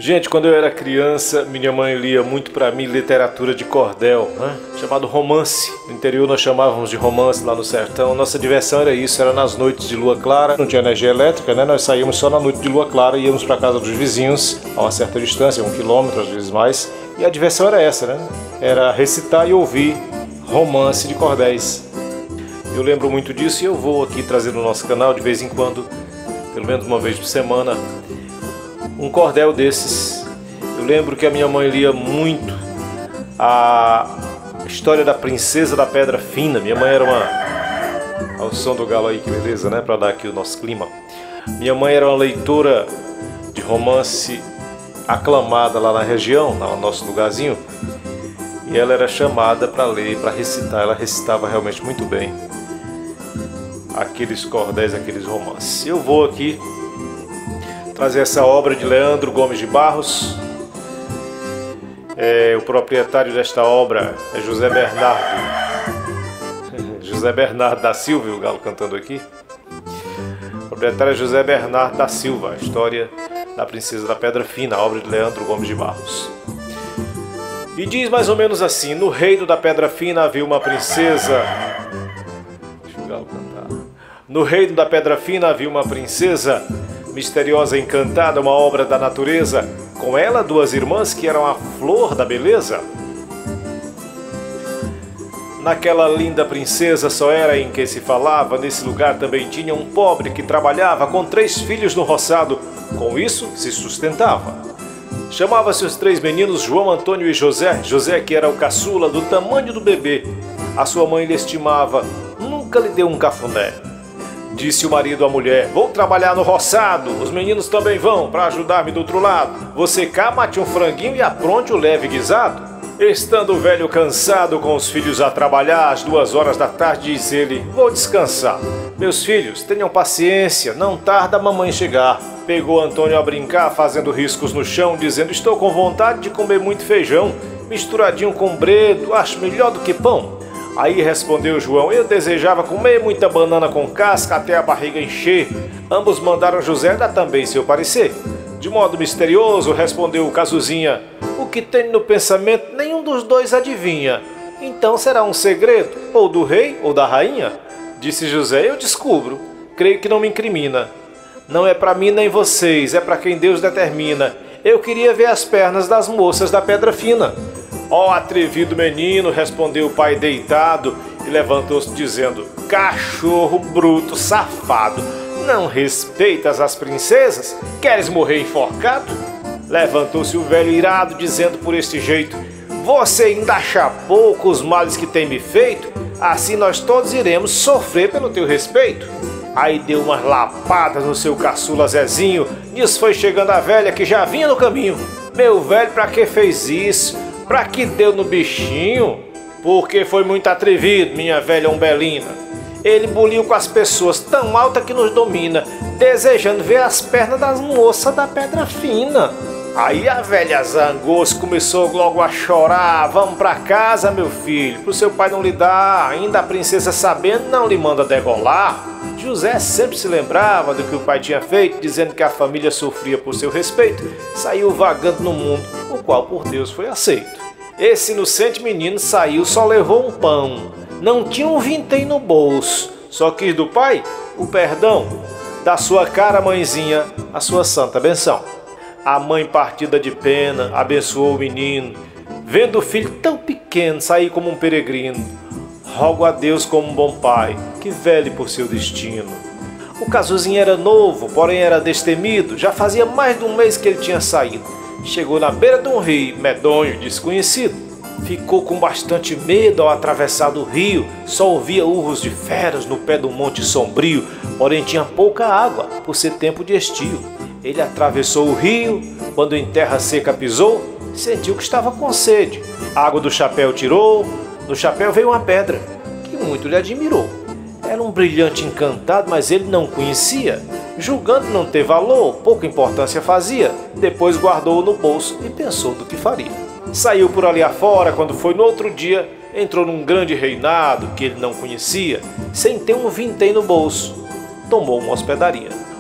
Gente, quando eu era criança, minha mãe lia muito pra mim literatura de cordel, né? Chamado romance. No interior nós chamávamos de romance, lá no sertão. Nossa diversão era isso, era nas noites de lua clara. Não tinha energia elétrica, né? Nós saíamos só na noite de lua clara e íamos pra casa dos vizinhos, a uma certa distância, 1 quilômetro, às vezes mais. E a diversão era essa, né? Era recitar e ouvir romance de cordéis. Eu lembro muito disso e eu vou aqui trazer no nosso canal de vez em quando, pelo menos uma vez por semana, um cordel desses. Eu lembro que a minha mãe lia muito a história da Princesa da Pedra Fina. Minha mãe era uma... Ao som do galo aí, que beleza, né? Para dar aqui o nosso clima. Minha mãe era uma leitora de romance aclamada lá na região, no nosso lugarzinho. E ela era chamada para ler, para recitar. Ela recitava realmente muito bem aqueles cordéis, aqueles romances. Eu vou aqui trazer essa obra de Leandro Gomes de Barros. O proprietário desta obra é José Bernardo. José Bernardo da Silva, o galo cantando aqui. O proprietário é José Bernardo da Silva, a história da Princesa da Pedra Fina, a obra de Leandro Gomes de Barros. E diz mais ou menos assim: no reino da Pedra Fina havia uma princesa. Deixa o galo cantar. No reino da Pedra Fina havia uma princesa misteriosa e encantada, uma obra da natureza. Com ela 2 irmãs que eram a flor da beleza. Naquela linda princesa só era em que se falava. Nesse lugar também tinha um pobre que trabalhava com 3 filhos no roçado. Com isso se sustentava. Chamava-se os 3 meninos João, Antônio e José. José, que era o caçula, do tamanho do bebê. A sua mãe lhe estimava, nunca lhe deu um cafuné. Disse o marido à mulher: vou trabalhar no roçado, os meninos também vão para ajudar-me do outro lado. Você cá mate um franguinho e apronte o leve guisado. Estando o velho cansado com os filhos a trabalhar, às 2 horas da tarde, diz ele: vou descansar. Meus filhos, tenham paciência, não tarda a mamãe chegar. Pegou Antônio a brincar, fazendo riscos no chão, dizendo: estou com vontade de comer muito feijão, misturadinho com bredo, acho melhor do que pão. Aí respondeu João: eu desejava comer muita banana com casca até a barriga encher. Ambos mandaram José dar também seu parecer. De modo misterioso respondeu o Casuzinha: o que tem no pensamento nenhum dos dois adivinha. Então será um segredo, ou do rei ou da rainha? Disse José: eu descubro, creio que não me incrimina. Não é para mim nem vocês, é para quem Deus determina. Eu queria ver as pernas das moças da Pedra Fina. Ó atrevido menino, respondeu o pai deitado e levantou-se dizendo: cachorro bruto, safado, não respeitas as princesas? Queres morrer enforcado? Levantou-se o velho irado, dizendo por este jeito: você ainda acha pouco os males que tem me feito? Assim nós todos iremos sofrer pelo teu respeito. Aí deu umas lapadas no seu caçula Zezinho. Nisso foi chegando a velha que já vinha no caminho. Meu velho, pra que fez isso? Pra que deu no bichinho? Porque foi muito atrevido, minha velha umbelina. Ele buliu com as pessoas tão alta que nos domina, desejando ver as pernas das moças da Pedra Fina. Aí a velha zangou-se, começou logo a chorar. Vamos pra casa, meu filho, pro seu pai não lhe dar. Ainda a princesa, sabendo, não lhe manda degolar. José sempre se lembrava do que o pai tinha feito, dizendo que a família sofria por seu respeito. Saiu vagando no mundo, o qual por Deus foi aceito. Esse inocente menino saiu, só levou um pão. Não tinha um vintém no bolso. Só quis do pai o perdão. Da sua cara mãezinha, a sua santa benção. A mãe, partida de pena, abençoou o menino. Vendo o filho tão pequeno sair como um peregrino, rogo a Deus como um bom pai, que vele por seu destino. O Casuzinho era novo, porém era destemido. Já fazia mais de 1 mês que ele tinha saído. Chegou na beira de um rio, medonho, desconhecido. Ficou com bastante medo ao atravessar do rio. Só ouvia urros de feras no pé do monte sombrio. Porém tinha pouca água, por ser tempo de estio. Ele atravessou o rio, quando em terra seca pisou, sentiu que estava com sede. A água do chapéu tirou, no chapéu veio uma pedra, que muito lhe admirou. Era um brilhante encantado, mas ele não conhecia. Julgando não ter valor, pouca importância fazia. Depois guardou-o no bolso e pensou do que faria. Saiu por ali afora, quando foi no outro dia, entrou num grande reinado que ele não conhecia, sem ter um vintém no bolso. Tomou uma hospedaria.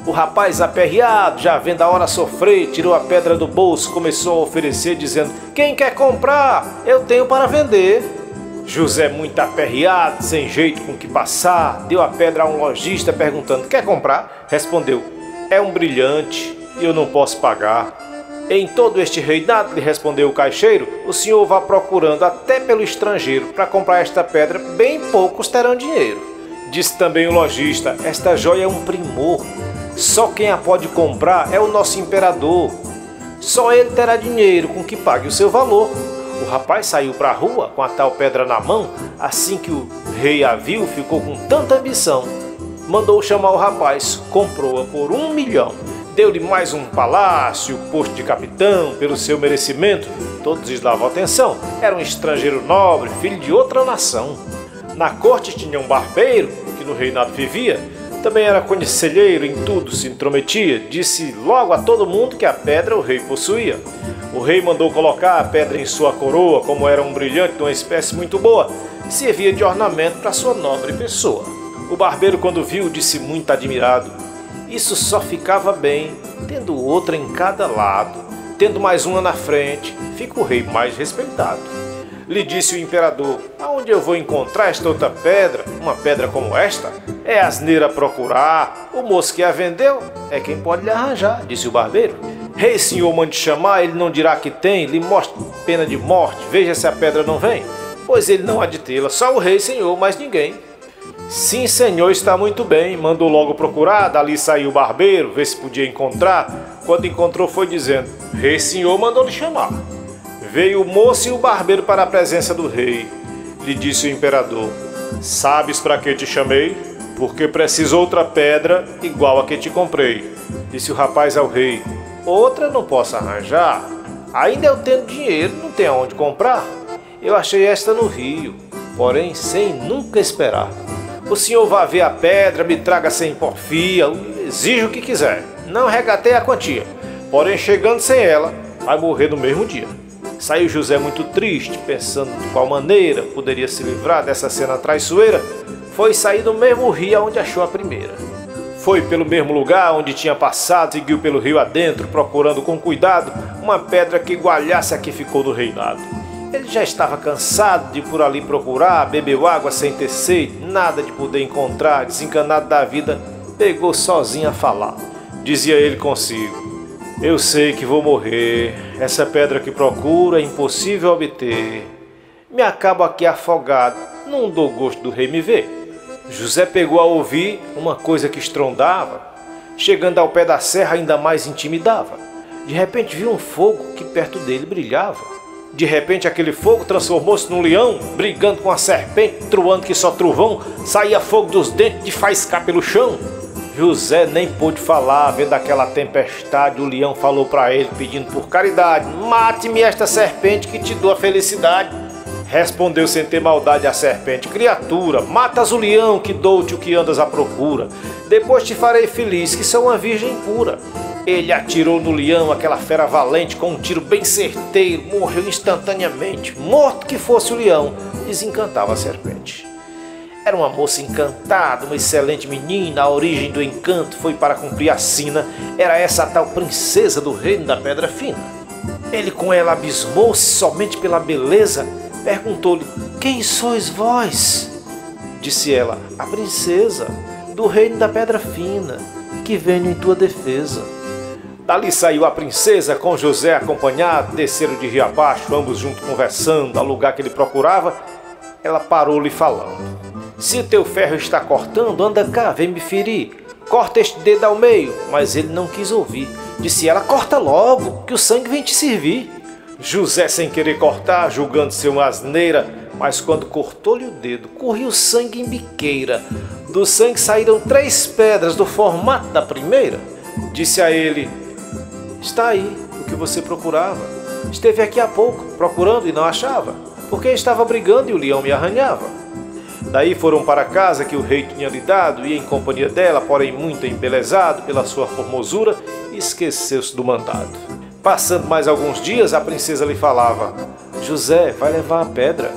O rapaz, aperreado, já vendo a hora sofrer, tirou a pedra do bolso, começou a oferecer, dizendo: quem quer comprar? Eu tenho para vender. José, muito aperreado, sem jeito com o que passar, deu a pedra a um lojista perguntando: quer comprar? Respondeu: é um brilhante e eu não posso pagar. Em todo este reinado, lhe respondeu o caixeiro, o senhor vá procurando até pelo estrangeiro para comprar esta pedra, bem poucos terão dinheiro. Disse também o lojista: esta joia é um primor. Só quem a pode comprar é o nosso imperador. Só ele terá dinheiro com que pague o seu valor. O rapaz saiu para a rua com a tal pedra na mão. Assim que o rei a viu, ficou com tanta ambição. Mandou chamar o rapaz, comprou-a por 1 milhão. Deu-lhe mais um palácio, posto de capitão, pelo seu merecimento. Todos lhes davam atenção. Era um estrangeiro nobre, filho de outra nação. Na corte tinha um barbeiro, que no reinado vivia. Também era conselheiro, em tudo se intrometia. Disse logo a todo mundo que a pedra o rei possuía. O rei mandou colocar a pedra em sua coroa, como era um brilhante de uma espécie muito boa, servia de ornamento para sua nobre pessoa. O barbeiro, quando viu, disse muito admirado: isso só ficava bem, tendo outra em cada lado, tendo mais uma na frente, fica o rei mais respeitado. Lhe disse o imperador: aonde eu vou encontrar esta outra pedra, uma pedra como esta? É asneira procurar, o moço que a vendeu é quem pode lhe arranjar, disse o barbeiro. Rei, senhor, mande chamar, ele não dirá que tem, lhe mostre pena de morte, veja se a pedra não vem. Pois ele não há de tê-la, só o rei, senhor, mais ninguém. Sim, senhor, está muito bem, mandou logo procurar, dali saiu o barbeiro, ver se podia encontrar. Quando encontrou foi dizendo: rei, senhor, mandou lhe chamar. Veio o moço e o barbeiro para a presença do rei. Lhe disse o imperador: sabes para que te chamei? Porque preciso outra pedra igual a que te comprei. Disse o rapaz ao rei: outra não posso arranjar. Ainda eu tenho dinheiro, não tenho aonde comprar. Eu achei esta no rio, porém sem nunca esperar. O senhor vá ver a pedra, me traga sem porfia, exija o que quiser. Não regatei a quantia, porém chegando sem ela, vai morrer no mesmo dia. Saiu José muito triste, pensando de qual maneira poderia se livrar dessa cena traiçoeira. Foi sair do mesmo rio onde achou a primeira. Foi pelo mesmo lugar onde tinha passado, seguiu pelo rio adentro, procurando com cuidado uma pedra que igualasse a que ficou no reinado. Ele já estava cansado de por ali procurar, bebeu água sem ter sede, nada de poder encontrar, desencanado da vida, pegou sozinho a falar. Dizia ele consigo: eu sei que vou morrer, essa pedra que procuro é impossível obter. Me acabo aqui afogado, não dou gosto do rei me ver. José pegou a ouvir uma coisa que estrondava, chegando ao pé da serra ainda mais intimidava. De repente viu um fogo que perto dele brilhava. De repente aquele fogo transformou-se num leão, brigando com a serpente, truando que só trovão, saía fogo dos dentes de faiscar pelo chão. José nem pôde falar, vendo aquela tempestade, o leão falou para ele, pedindo por caridade: mate-me esta serpente que te dou a felicidade. Respondeu sem ter maldade a serpente: criatura, matas o leão que dou-te o que andas à procura. Depois te farei feliz, que sou uma virgem pura. Ele atirou no leão, aquela fera valente, com um tiro bem certeiro, morreu instantaneamente. Morto que fosse o leão, desencantava a serpente. Era uma moça encantada, uma excelente menina, a origem do encanto foi para cumprir a sina. Era essa a tal princesa do reino da pedra fina. Ele com ela abismou-se somente pela beleza, perguntou-lhe: quem sois vós? Disse ela: a princesa do reino da pedra fina, que venho em tua defesa. Dali saiu a princesa com José acompanhado, desceram de rio abaixo, ambos juntos conversando, ao lugar que ele procurava. Ela parou-lhe falando: se o teu ferro está cortando, anda cá, vem me ferir. Corta este dedo ao meio. Mas ele não quis ouvir. Disse ela: corta logo, que o sangue vem te servir. José, sem querer cortar, julgando ser uma asneira, mas quando cortou-lhe o dedo, corria sangue em biqueira. Do sangue saíram 3 pedras do formato da primeira. Disse a ele: está aí o que você procurava. Esteve aqui há pouco, procurando e não achava, porque estava brigando e o leão me arranhava. Daí foram para a casa que o rei tinha lhe dado, e em companhia dela, porém muito embelezado pela sua formosura, esqueceu-se do mandado. Passando mais alguns dias, a princesa lhe falava: José, vai levar a pedra.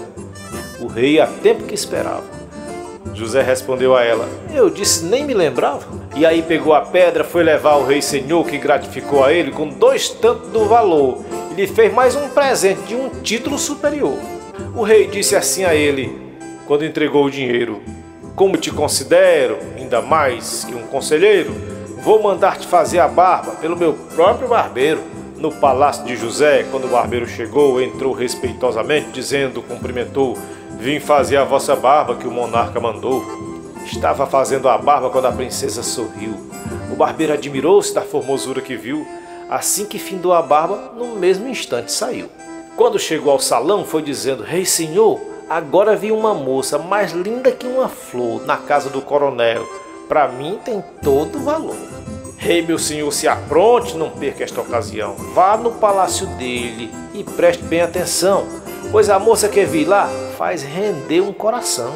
O rei há tempo que esperava. José respondeu a ela: eu disse, nem me lembrava. E aí pegou a pedra, foi levar ao rei senhor, que gratificou a ele com 2 tantos do valor e lhe fez mais um presente de um título superior. O rei disse assim a ele, quando entregou o dinheiro: como te considero, ainda mais que um conselheiro, vou mandar-te fazer a barba pelo meu próprio barbeiro. No palácio de José, quando o barbeiro chegou, entrou respeitosamente, dizendo, cumprimentou: vim fazer a vossa barba que o monarca mandou. Estava fazendo a barba quando a princesa sorriu. O barbeiro admirou-se da formosura que viu. Assim que findou a barba, no mesmo instante saiu. Quando chegou ao salão, foi dizendo: rei senhor, agora vi uma moça mais linda que uma flor na casa do coronel. Para mim tem todo o valor. Rei, meu senhor, se apronte, não perca esta ocasião. Vá no palácio dele e preste bem atenção, pois a moça que vi lá faz render um coração.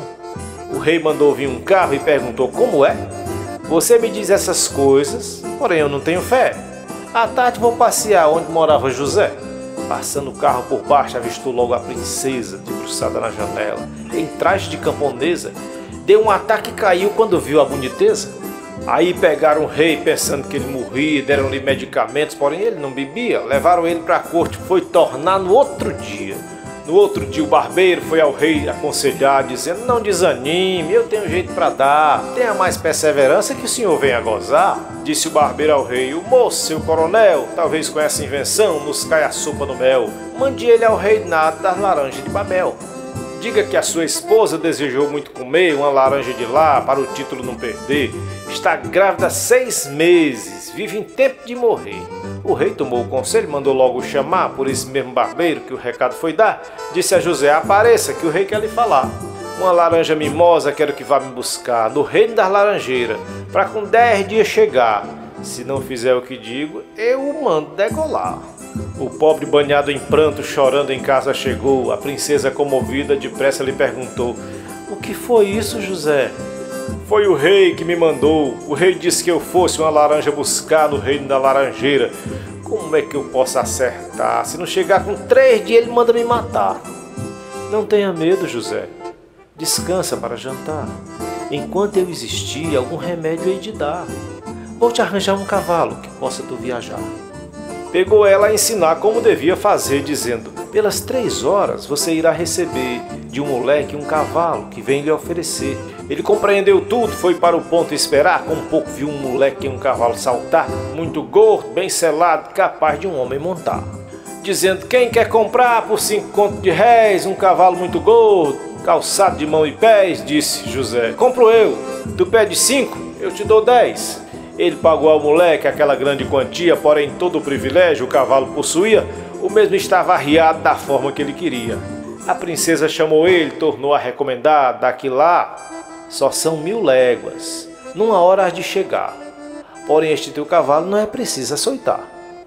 O rei mandou vir um carro e perguntou: como é? Você me diz essas coisas, porém eu não tenho fé. À tarde vou passear onde morava José. Passando o carro por baixo, avistou logo a princesa debruçada na janela, em traje de camponesa. Deu um ataque e caiu quando viu a boniteza. Aí pegaram o rei pensando que ele morria, deram-lhe medicamentos, porém ele não bebia. Levaram ele para a corte, foi tornar no outro dia. No outro dia o barbeiro foi ao rei aconselhar, dizendo: não desanime, eu tenho jeito para dar. Tenha mais perseverança que o senhor venha gozar. Disse o barbeiro ao rei: o moço, seu coronel, talvez com essa invenção nos caia a sopa no mel. Mande ele ao reinado das laranjas de Babel. Diga que a sua esposa desejou muito comer uma laranja de lá para o título não perder. Está grávida há 6 meses, vive em tempo de morrer. O rei tomou o conselho, mandou logo chamar por esse mesmo barbeiro que o recado foi dar. Disse a José: apareça que o rei quer lhe falar. Uma laranja mimosa quero que vá me buscar no reino das laranjeiras, para com 10 dias chegar. Se não fizer o que digo, eu o mando degolar. O pobre, banhado em pranto, chorando em casa chegou. A princesa, comovida, depressa lhe perguntou: o que foi isso, José? Foi o rei que me mandou. O rei disse que eu fosse uma laranja buscar no reino da laranjeira. Como é que eu posso acertar? Se não chegar com 3 dias, ele manda me matar. Não tenha medo, José. Descansa para jantar. Enquanto eu existir, algum remédio hei de dar. Vou te arranjar um cavalo que possa tu viajar. Pegou ela a ensinar como devia fazer, dizendo: pelas 3 horas você irá receber de um moleque um cavalo que vem lhe oferecer. Ele compreendeu tudo, foi para o ponto esperar. Com pouco viu um moleque e um cavalo saltar, muito gordo, bem selado, capaz de um homem montar. Dizendo: quem quer comprar por 5 contos de réis um cavalo muito gordo, calçado de mão e pés? Disse José: compro eu. Tu pede 5, eu te dou 10. Ele pagou ao moleque aquela grande quantia, porém todo o privilégio o cavalo possuía, o mesmo estava arriado da forma que ele queria. A princesa chamou ele, tornou a recomendar: daqui lá só são 1000 léguas, numa hora hás de chegar. Porém este teu cavalo não é preciso açoitar.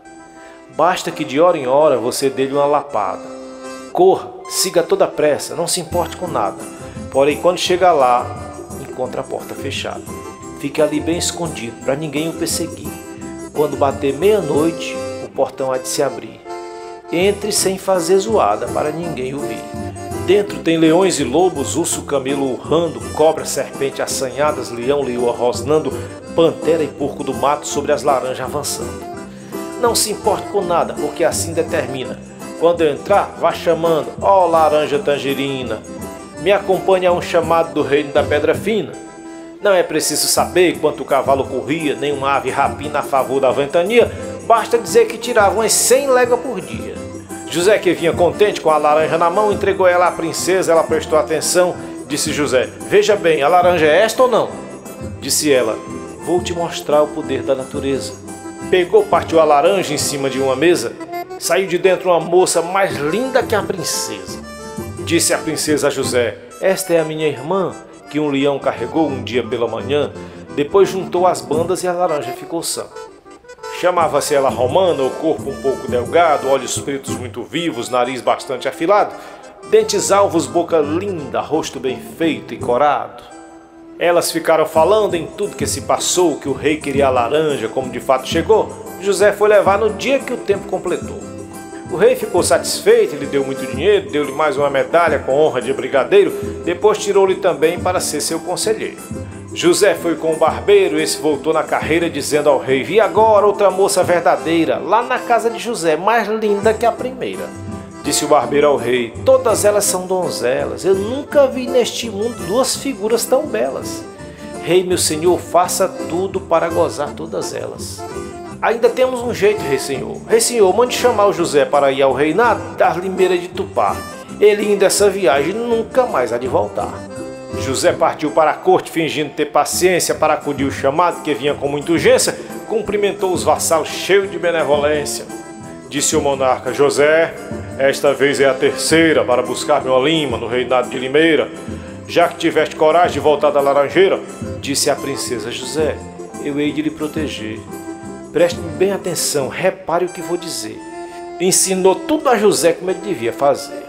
Basta que de hora em hora você dê-lhe uma lapada. Corra, siga a toda pressa, não se importe com nada. Porém quando chegar lá, encontra a porta fechada. Fique ali bem escondido, para ninguém o perseguir. Quando bater meia-noite, o portão há de se abrir. Entre sem fazer zoada, para ninguém ouvir. Dentro tem leões e lobos, urso, camelo urrando, cobra, serpente assanhadas, leão, leoa rosnando, pantera e porco do mato sobre as laranjas avançando. Não se importe com nada, porque assim determina. Quando eu entrar, vá chamando: ó laranja tangerina, me acompanhe a um chamado do reino da pedra fina. Não é preciso saber quanto o cavalo corria, nem uma ave rapina a favor da ventania, basta dizer que tirava umas 100 léguas por dia. José, que vinha contente com a laranja na mão, entregou ela à princesa. Ela prestou atenção. Disse José: veja bem, a laranja é esta ou não? Disse ela: vou te mostrar o poder da natureza. Pegou, partiu a laranja em cima de uma mesa. Saiu de dentro uma moça mais linda que a princesa. Disse a princesa a José: esta é a minha irmã, que um leão carregou um dia pela manhã. Depois juntou as bandas e a laranja ficou sã. Chamava-se ela Romana, o corpo um pouco delgado, olhos pretos muito vivos, nariz bastante afilado, dentes alvos, boca linda, rosto bem feito e corado. Elas ficaram falando em tudo que se passou, que o rei queria a laranja, como de fato chegou. José foi levar no dia que o tempo completou. O rei ficou satisfeito, lhe deu muito dinheiro, deu-lhe mais uma medalha com honra de brigadeiro, depois tirou-lhe também para ser seu conselheiro. José foi com o barbeiro, esse voltou na carreira dizendo ao rei: vi agora outra moça verdadeira, lá na casa de José, mais linda que a primeira. Disse o barbeiro ao rei: todas elas são donzelas, eu nunca vi neste mundo duas figuras tão belas. Rei, meu senhor, faça tudo para gozar todas elas. Ainda temos um jeito, rei senhor. Rei senhor, mande chamar o José para ir ao reinado das Limeiras de Tupá. Ele indo essa viagem nunca mais há de voltar. José partiu para a corte fingindo ter paciência para acudir o chamado que vinha com muita urgência, cumprimentou os vassalos cheio de benevolência. Disse o monarca: José, esta vez é a terceira para buscar meu Lima no reinado de Limeira. Já que tiveste coragem de voltar da Laranjeira, disse a princesa: José, eu hei de lhe proteger. Preste bem atenção, repare o que vou dizer. Ensinou tudo a José como ele devia fazer.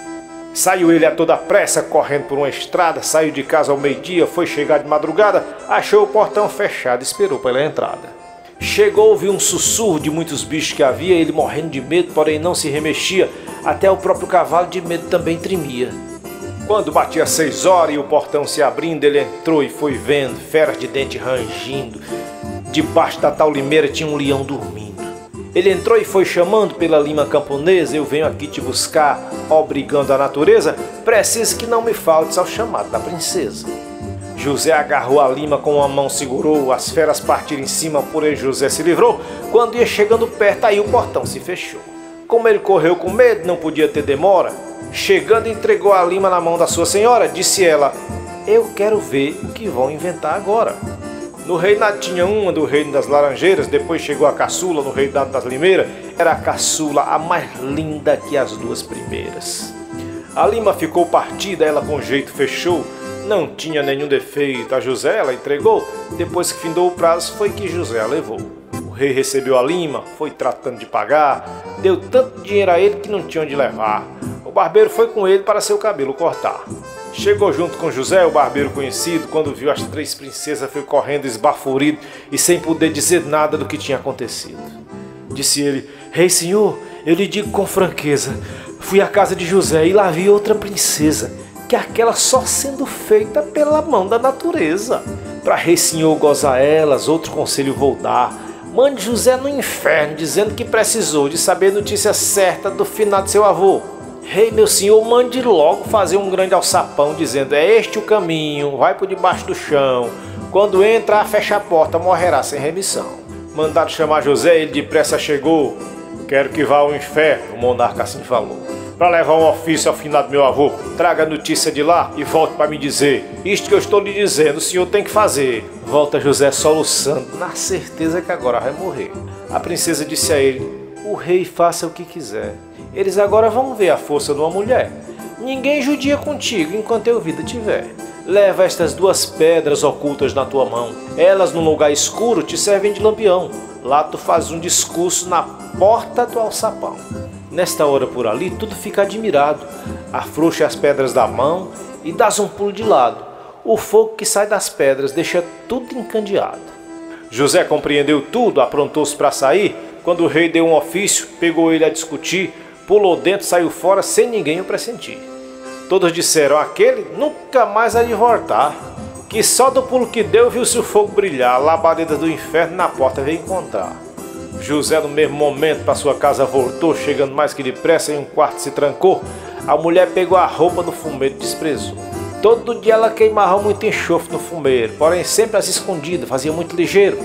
Saiu ele a toda pressa, correndo por uma estrada, saiu de casa ao meio-dia, foi chegar de madrugada, achou o portão fechado, esperou pela entrada. Chegou, ouviu um sussurro de muitos bichos que havia, ele morrendo de medo, porém não se remexia, até o próprio cavalo de medo também tremia. Quando batia 6 horas e o portão se abrindo, ele entrou e foi vendo feras de dente rangindo. Debaixo da tal limeira tinha um leão dormindo. Ele entrou e foi chamando pela lima camponesa: eu venho aqui te buscar, obrigando a natureza, preciso que não me faltes ao chamado da princesa. José agarrou a lima com uma mão, segurou, as feras partiram em cima, porém José se livrou. Quando ia chegando perto, aí o portão se fechou. Como ele correu com medo, não podia ter demora. Chegando, entregou a lima na mão da sua senhora, disse ela: eu quero ver o que vão inventar agora. No reinado tinha uma do reino das Laranjeiras, depois chegou a caçula no reinado das Limeiras. Era a caçula a mais linda que as duas primeiras. A lima ficou partida, ela com jeito fechou, não tinha nenhum defeito. A José ela entregou, depois que findou o prazo foi que José a levou. O rei recebeu a lima, foi tratando de pagar, deu tanto dinheiro a ele que não tinha onde levar. O barbeiro foi com ele para seu cabelo cortar. Chegou junto com José, o barbeiro conhecido, quando viu as 3 princesas foi correndo esbaforido e sem poder dizer nada do que tinha acontecido. Disse ele: rei senhor, eu lhe digo com franqueza, fui à casa de José e lá vi outra princesa, que aquela só sendo feita pela mão da natureza. Para rei senhor gozar elas, outro conselho vou dar: mande José no inferno, dizendo que precisou de saber a notícia certa do finado de seu avô. Rei, meu senhor, mande logo fazer um grande alçapão, dizendo: é este o caminho, vai por debaixo do chão. Quando entrar, fecha a porta, morrerá sem remissão. Mandaram chamar José, ele depressa chegou. Quero que vá ao inferno, o monarca assim falou, para levar um ofício ao finado meu avô. Traga a notícia de lá e volte para me dizer. Isto que eu estou lhe dizendo, o senhor tem que fazer. Volta José soluçando, na certeza que agora vai morrer. A princesa disse a ele: o rei faça o que quiser. Eles agora vão ver a força de uma mulher. Ninguém judia contigo enquanto eu vida tiver. Leva estas 2 pedras ocultas na tua mão. Elas num lugar escuro te servem de lampião. Lá tu fazes um discurso na porta do alçapão. Nesta hora por ali tudo fica admirado. Afrouxa as pedras da mão e dás um pulo de lado. O fogo que sai das pedras deixa tudo encandeado. José compreendeu tudo, aprontou-se para sair. Quando o rei deu um ofício, pegou ele a discutir, pulou dentro, saiu fora sem ninguém o pressentir. Todos disseram: aquele nunca mais há de voltar, que só do pulo que deu viu-se o fogo brilhar, labaredas do inferno na porta veio encontrar. José no mesmo momento para sua casa voltou, chegando mais que depressa em um quarto se trancou. A mulher pegou a roupa do fumeiro e desprezou. Todo dia ela queimava muito enxofre no fumeiro, porém sempre as escondidas, fazia muito ligeiro.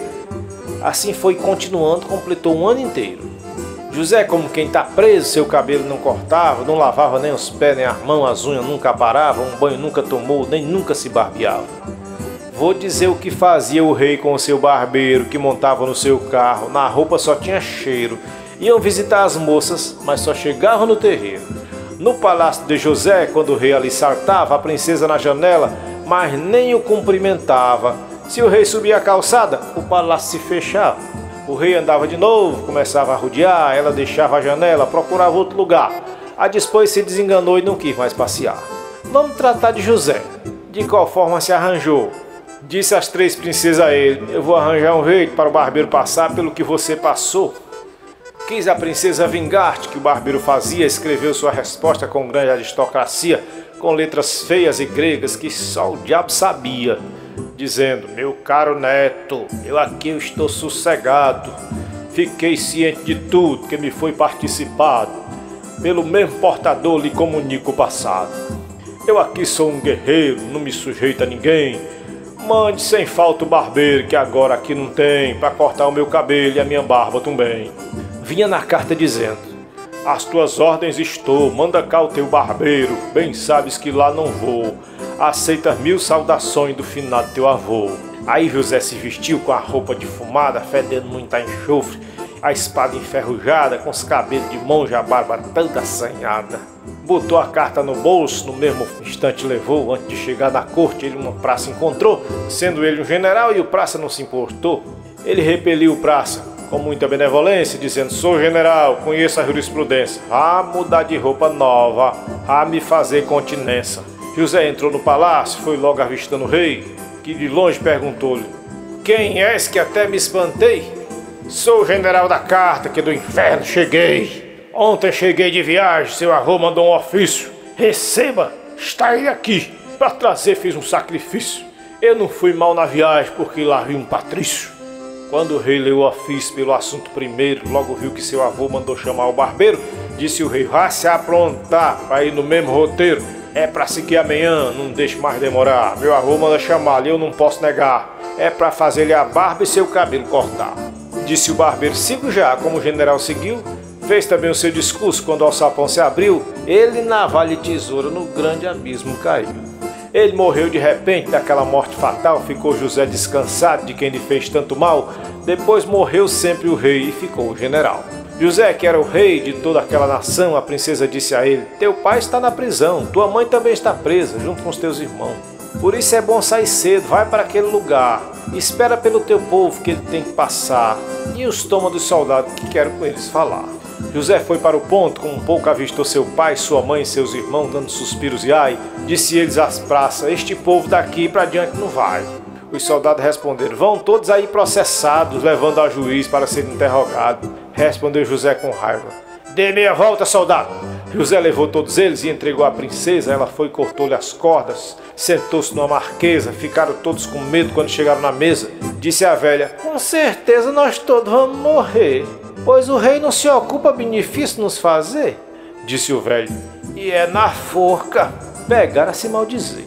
Assim foi continuando, completou um ano inteiro. José, como quem está preso, seu cabelo não cortava, não lavava nem os pés nem as mãos, as unhas nunca paravam, um banho nunca tomou, nem nunca se barbeava. Vou dizer o que fazia o rei com o seu barbeiro, que montava no seu carro, na roupa só tinha cheiro. Iam visitar as moças, mas só chegavam no terreiro. No palácio de José, quando o rei ali saltava, a princesa na janela, mas nem o cumprimentava. Se o rei subia a calçada, o palácio se fechava. O rei andava de novo, começava a rodear, ela deixava a janela, procurava outro lugar. A depois se desenganou e não quis mais passear. Vamos tratar de José. De qual forma se arranjou? Disse as 3 princesas a ele: eu vou arranjar um jeito para o barbeiro passar pelo que você passou. Quis a princesa vingar-te que o barbeiro fazia, escreveu sua resposta com grande aristocracia, com letras feias e gregas que só o diabo sabia. dizendo: meu caro neto, eu estou sossegado. Fiquei ciente de tudo que me foi participado. Pelo mesmo portador lhe comunico o passado. Eu aqui sou um guerreiro, não me sujeito a ninguém. Mande sem falta o barbeiro, que agora aqui não tem, para cortar o meu cabelo e a minha barba também. Vinha na carta dizendo: as tuas ordens estou, manda cá o teu barbeiro, bem sabes que lá não vou. Aceita 1000 saudações do finado teu avô. Aí José se vestiu com a roupa defumada, fedendo muito a enxofre, a espada enferrujada, com os cabelos de monja, a barba toda assanhada. Botou a carta no bolso, no mesmo instante levou. Antes de chegar na corte, ele uma praça encontrou, sendo ele um general e o praça não se importou. Ele repeliu o praça com muita benevolência, dizendo: sou general, conheço a jurisprudência, a mudar de roupa nova, a me fazer continência. José entrou no palácio, foi logo avistando o rei, que de longe perguntou-lhe: quem és que até me espantei? Sou o general da carta, que do inferno cheguei. Ontem cheguei de viagem, seu avô mandou um ofício. Receba, está ele aqui. Para trazer fiz um sacrifício. Eu não fui mal na viagem, porque lá vi um patrício. Quando o rei leu o ofício pelo assunto primeiro, logo viu que seu avô mandou chamar o barbeiro. Disse o rei: vá se aprontar para ir no mesmo roteiro. É para seguir amanhã, não deixe mais demorar. Meu avô manda chamá-lo e eu não posso negar. É para fazer-lhe a barba e seu cabelo cortar. Disse o barbeiro: sigo já. Como o general seguiu, fez também o seu discurso. Quando o alçapão se abriu, ele, navalha e tesoura, no grande abismo caiu. Ele morreu de repente, daquela morte fatal. Ficou José descansado de quem lhe fez tanto mal. Depois morreu sempre o rei e ficou o general. José, que era o rei de toda aquela nação, a princesa disse a ele: teu pai está na prisão, tua mãe também está presa, junto com os teus irmãos. Por isso é bom sair cedo, vai para aquele lugar, espera pelo teu povo que ele tem que passar, e os toma dos soldados que quero com eles falar. José foi para o ponto, com um pouco avistou seu pai, sua mãe e seus irmãos, dando suspiros e ai. Disse eles às praças: este povo daqui para diante não vai. Os soldados responderam: vão todos aí processados, levando a juiz para ser interrogado. Respondeu José com raiva: dê meia volta, soldado. José levou todos eles e entregou a princesa. Ela foi e cortou-lhe as cordas, sentou-se numa marquesa. Ficaram todos com medo quando chegaram na mesa. Disse a velha: com certeza nós todos vamos morrer, pois o rei não se ocupa benefício nos fazer. Disse o velho: e é na forca. Pegaram a se maldizer.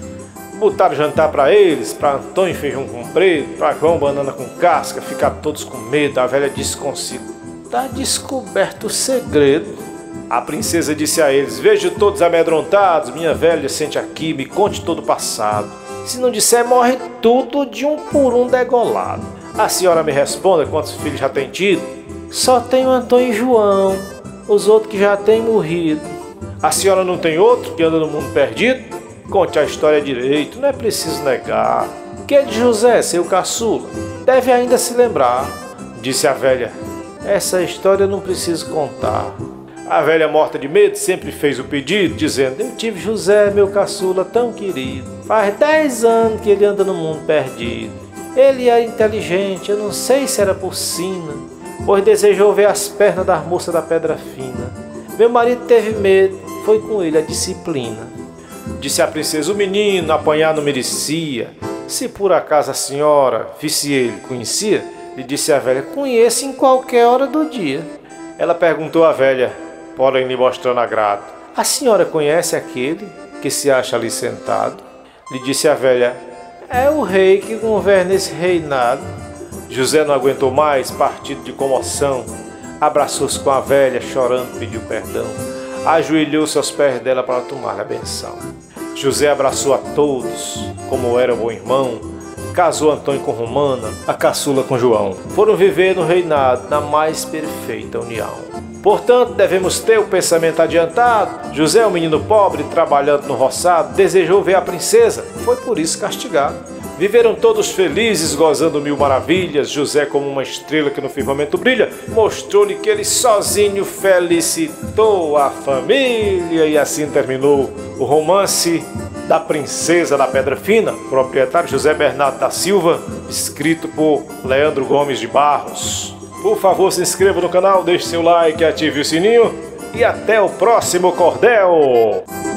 Botaram jantar para eles, para Antônio feijão com preto, para João banana com casca. Ficaram todos com medo. A velha disse consigo: tá descoberto o segredo. A princesa disse a eles: vejo todos amedrontados, minha velha, sente aqui, me conte todo o passado. Se não disser, morre tudo de um por um degolado. A senhora me responda quantos filhos já tem tido. Só tenho Antônio e João, os outros que já têm morrido. A senhora não tem outro que anda no mundo perdido? Conte a história direito, não é preciso negar. Que é de José, seu caçula, deve ainda se lembrar. Disse a velha: essa história eu não preciso contar. A velha, morta de medo, sempre fez o pedido, dizendo: eu tive José, meu caçula tão querido. Faz 10 anos que ele anda no mundo perdido. Ele era inteligente, eu não sei se era por sina, pois desejou ver as pernas das moças da pedra fina. Meu marido teve medo, foi com ele a disciplina. Disse a princesa: o menino apanhar não merecia. Se por acaso a senhora visse ele, conhecia? Lhe disse a velha: conheço em qualquer hora do dia. Ela perguntou à velha, porém lhe mostrando agrado: a senhora conhece aquele que se acha ali sentado? Lhe disse a velha: é o rei que governa esse reinado. José não aguentou mais, partido de comoção, abraçou-se com a velha, chorando, pediu perdão. Ajoelhou-se aos pés dela para tomar a benção. José abraçou a todos, como era bom irmão. Casou Antônio com Romana, a caçula com João. Foram viver no reinado, na mais perfeita união. Portanto, devemos ter o pensamento adiantado. José é um menino pobre, trabalhando no roçado, desejou ver a princesa, foi por isso castigado. Viveram todos felizes, gozando 1000 maravilhas. José, como uma estrela que no firmamento brilha, mostrou-lhe que ele sozinho felicitou a família. E assim terminou o romance da Princesa da Pedra Fina, proprietário José Bernardo da Silva, escrito por Leandro Gomes de Barros. Por favor, se inscreva no canal, deixe seu like, ative o sininho e até o próximo cordel!